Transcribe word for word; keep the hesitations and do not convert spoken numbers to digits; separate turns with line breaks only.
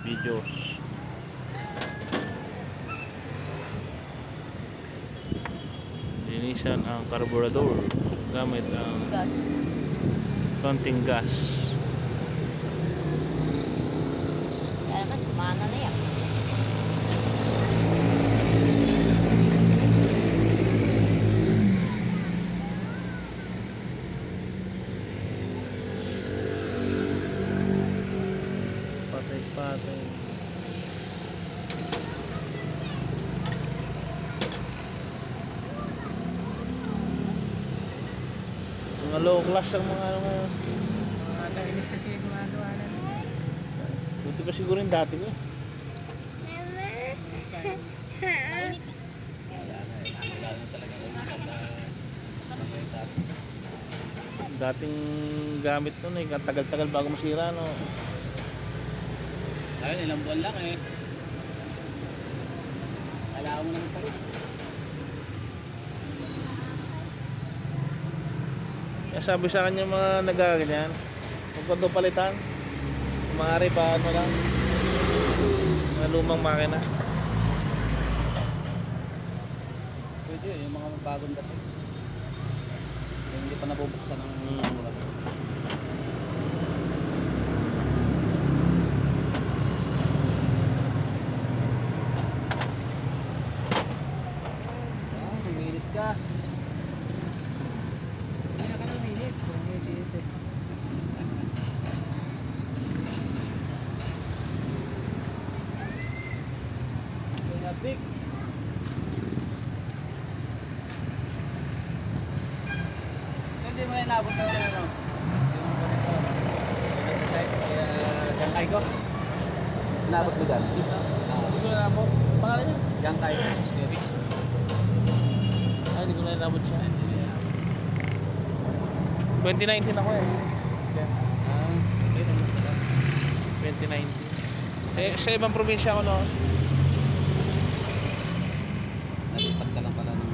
videos. Linisan ang carburetor gamit ang
Gas.
konting gas.
Kaya naman, kumana na yan.
Patay-patay. Mga low class ang mga ano ngayon.
Mga kainis kasi gumagawa na.
Buti pa siguro yung dati ko eh.
Mainit.
Dating gamit nun eh, tagal-tagal bago masira no.
Ayun, ilang buwan lang eh. Kailangan mo naman tayo.
Kaya sabi sa kanya mga nagaganyan, huwag ko doon palitan. Maaari pa ano lang, mga lumang makina.
Pwede yun, yung mga bagong dati. Yung hindi pa nabubuksan ng mura. Ah, humilit ka. Hindi ka nang humilit. Humilit eh. Big. Hindi mo na inabot na yan, ano? Yung ganito. Gantay ko. Inabot mo dyan? Hindi ko na inabot. Pangalan niya? Gantay.
Ay, hindi ko na inabot siya. twenty nineteen ako eh.
Ah, okay.
twenty nineteen. Sa, sa ibang probinsya ako noon.
Nalipat ka lang pala ng